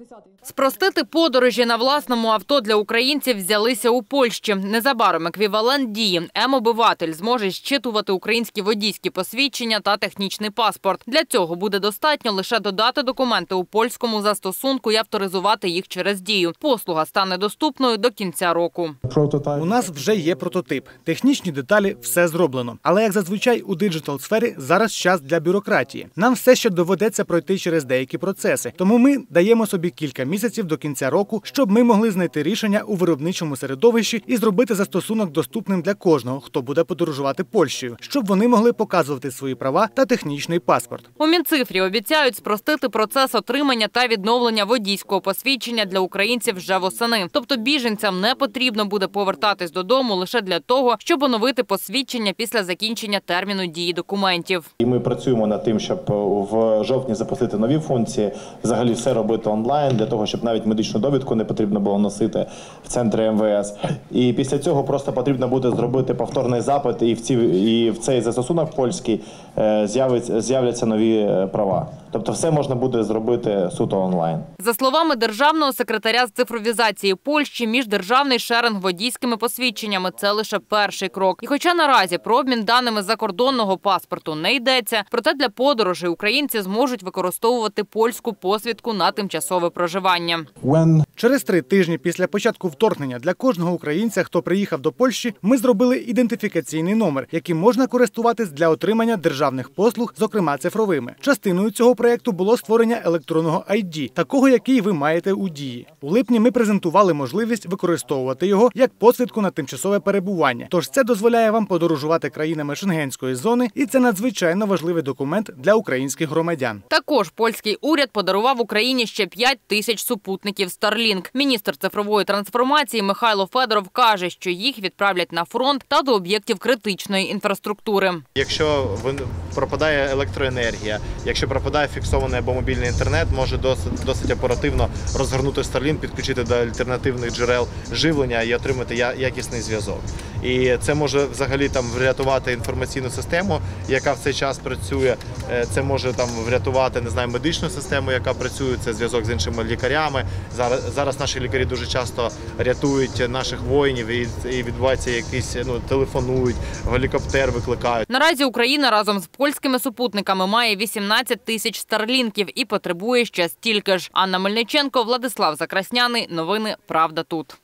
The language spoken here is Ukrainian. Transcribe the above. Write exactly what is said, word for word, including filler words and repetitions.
Спростити подорожі на власному авто для українців взялися у Польщі. Незабаром еквівалент дії М-обиватель зможе зчитувати українські водійські посвідчення та технічний паспорт. Для цього буде достатньо лише додати документи у польському застосунку і авторизувати їх через дію. Послуга стане доступною до кінця року. У нас вже є прототип. Технічні деталі – все зроблено. Але, як зазвичай, у диджитал-сфері зараз час для бюрократії. Нам все ще доведеться пройти через деякі процеси. Тому ми даємо собі кілька місяців до кінця року, щоб ми могли знайти рішення у виробничому середовищі і зробити застосунок доступним для кожного, хто буде подорожувати Польщею, щоб вони могли показувати свої права та технічний паспорт. У Мінцифрі обіцяють спростити процес отримання та відновлення водійського посвідчення для українців вже восени. Тобто біженцям не потрібно буде повертатись додому лише для того, щоб оновити посвідчення після закінчення терміну дії документів. І ми працюємо над тим, щоб в жовтні запустити нові функції, взагалі все робити онлайн, для того, щоб навіть медичну довідку не потрібно було носити в центрі Ем Ве Ес. І після цього просто потрібно буде зробити повторний запит, і в, ці, і в цей застосунок польський з'являться нові права. Тобто все можна буде зробити суто онлайн. За словами державного секретаря з цифровізації Польщі, міждержавний шеринг водійськими посвідченнями – це лише перший крок. І хоча наразі про обмін даними закордонного паспорту не йдеться, проте для подорожей українці зможуть використовувати польську посвідку на тимчасове проживання. Через три тижні після початку вторгнення для кожного українця, хто приїхав до Польщі, ми зробили ідентифікаційний номер, яким можна користуватись для отримання державних послуг, зокрема цифровими. Частиною цього проєкту було створення електронного ай ді, такого, який ви маєте у дії. У липні ми презентували можливість використовувати його як посвідку на тимчасове перебування. Тож це дозволяє вам подорожувати країнами Шенгенської зони, і це надзвичайно важливий документ для українських громадян. Також польський уряд подарував Україні ще п'ять тисяч супутників Starlink. Міністр цифрової трансформації Михайло Федоров каже, що їх відправлять на фронт та до об'єктів критичної інфраструктури. Якщо пропадає електроенергія, якщо пропадає фіксований або мобільний інтернет, може досить, досить оперативно розгорнути Starlink, підключити до альтернативних джерел живлення і отримати якісний зв'язок. І це може взагалі там врятувати інформаційну систему, яка в цей час працює. Це може там врятувати, не знаю, медичну систему, яка працює, це зв'язок з іншими лікарями. Зараз, зараз наші лікарі дуже часто рятують наших воїнів і, і відбувається якісь, ну, телефонують, гелікоптер викликають. Наразі Україна разом з польськими супутниками має вісімнадцять тисяч старлінків і потребує ще стільки ж. Анна Мельниченко, Владислав Закрасняний. Новини «Правда тут».